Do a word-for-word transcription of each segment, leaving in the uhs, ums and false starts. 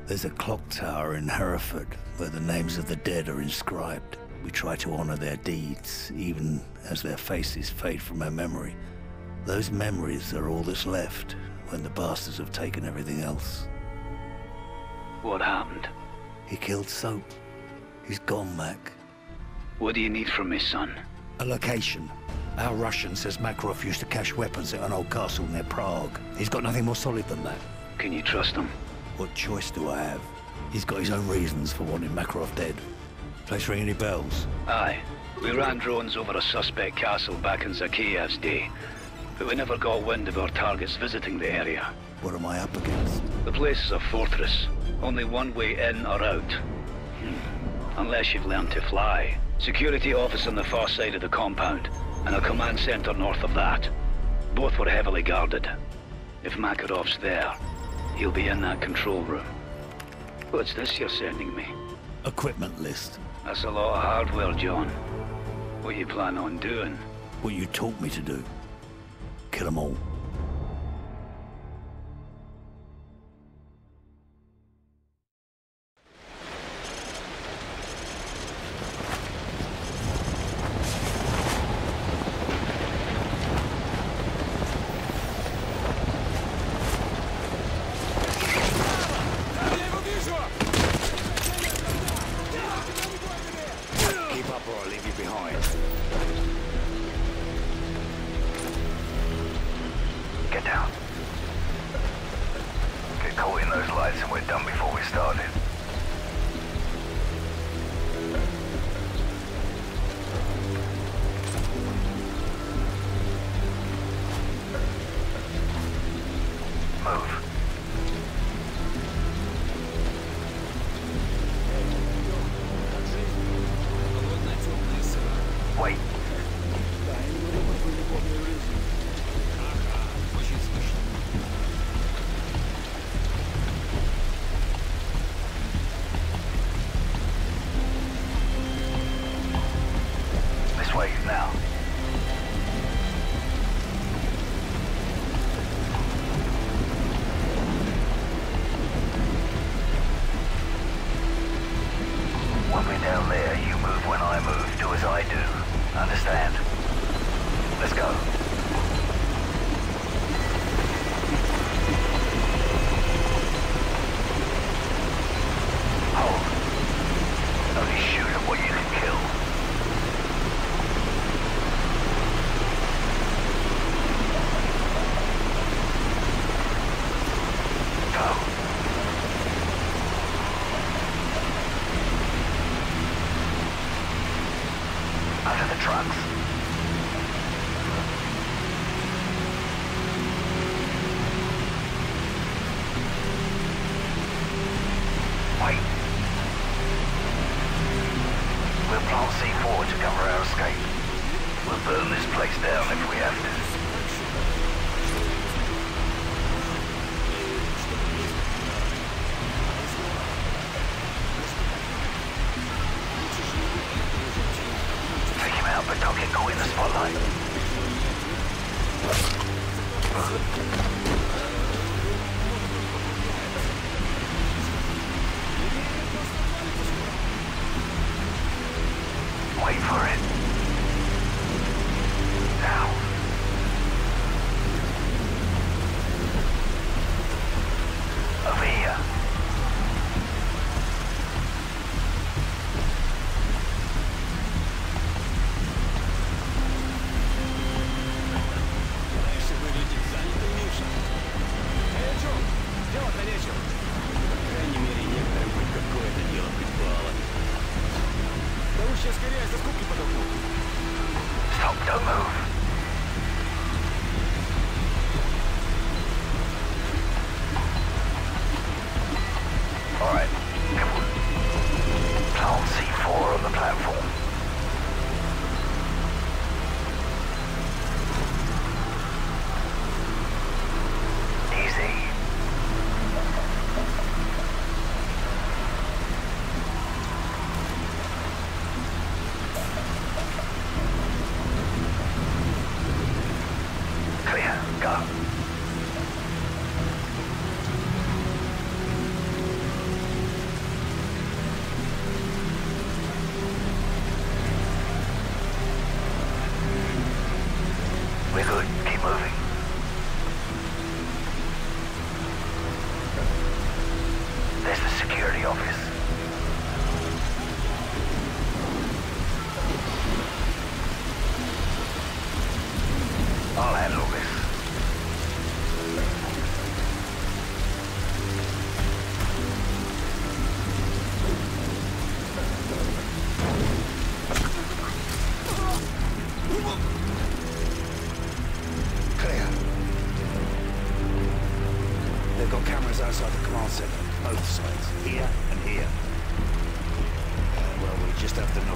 There's a clock tower in Hereford where the names of the dead are inscribed. We try to honor their deeds, even as their faces fade from our memory. Those memories are all that's left when the bastards have taken everything else. What happened? He killed Soap. He's gone, Mac. What do you need from me, son? A location. Our Russian says Makarov used to cache weapons at an old castle near Prague. He's got nothing more solid than that. Can you trust him? What choice do I have? He's got his own reasons for wanting Makarov dead. Place ring any bells? Aye. We ran drones over a suspect castle back in Zakiyev's day, but we never got wind of our targets visiting the area. What am I up against? The place is a fortress. Only one way in or out. Hmm. Unless you've learned to fly. Security office on the far side of the compound, and a command center north of that. Both were heavily guarded. If Makarov's there, he'll be in that control room. What's this you're sending me? Equipment list. That's a lot of hardware, John. What you plan on doing? What you taught me to do. Kill them all.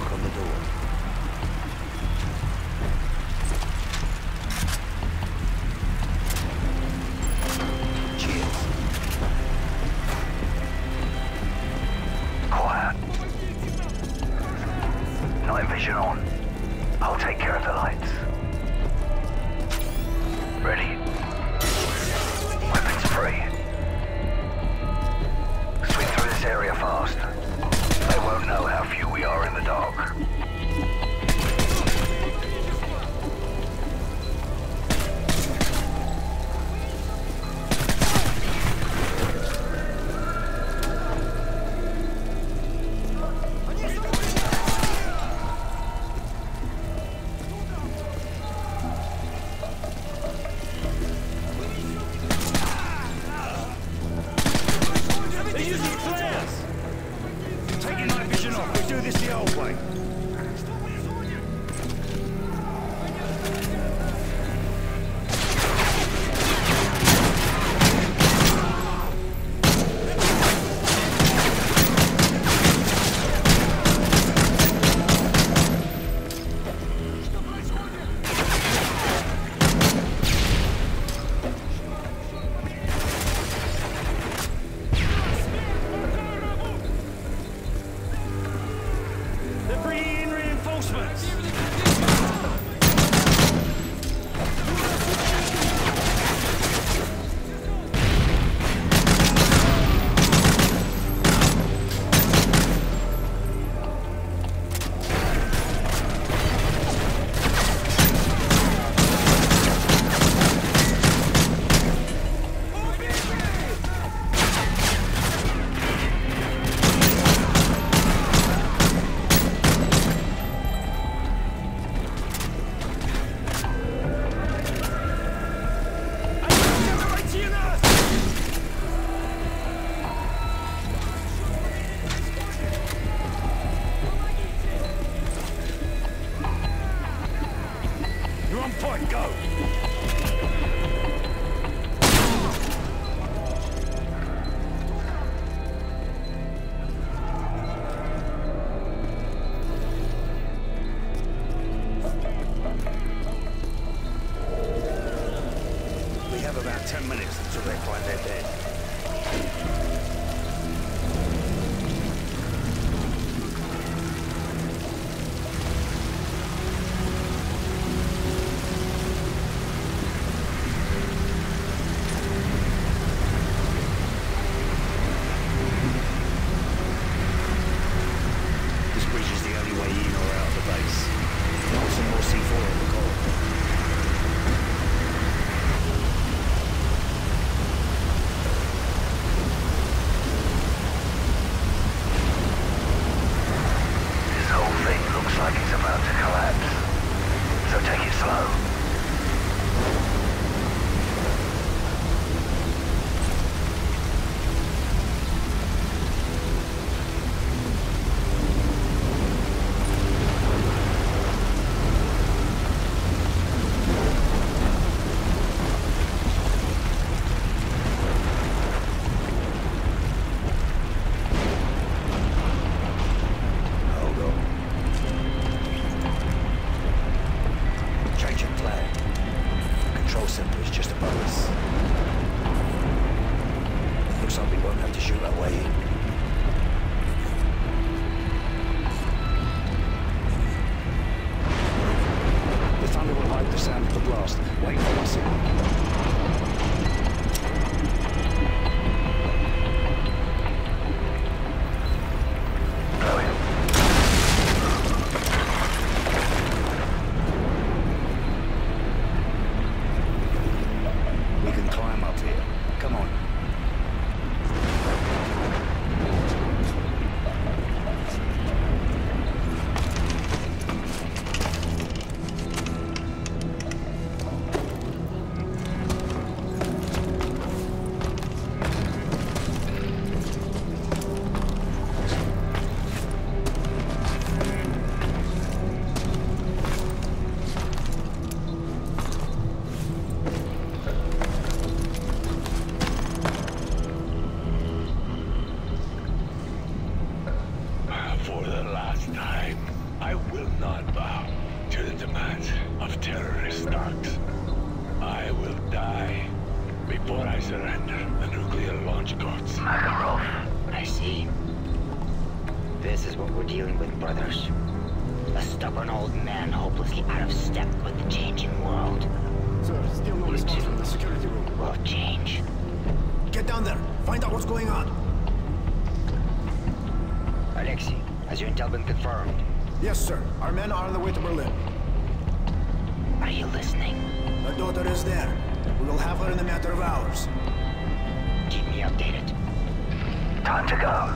lock on the door. Cheers. Quiet. Night vision on. I'll take care of the lights. Ready? Weapons free. Sweep through this area fast. They won't know how few we are in the dark. Ten minutes until they find their dead. This bridge is the only way in or out of the base. Not some more C four on the core. Like it's about to collapse, so take it slow. not bow to the demands of terrorist thugs. I will die before I surrender the nuclear launch codes. Makarov. I see. This is what we're dealing with, brothers. A stubborn old man hopelessly out of step with the changing world. Sir, still no response from the security room. Will change. Get down there. Find out what's going on. Alexei, has your intel been confirmed? Yes, sir. Our men are on the way to Berlin. Are you listening? The daughter is there. We will have her in a matter of hours. Keep me updated. Time to go.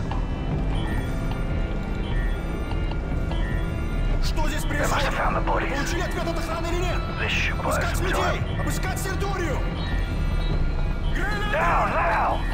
Что здесь They must have происходит? found the bodies. Получили ответ от охраны или нет? This should buy us Обыскать some людей! time. Обыскать территорию! Now, now!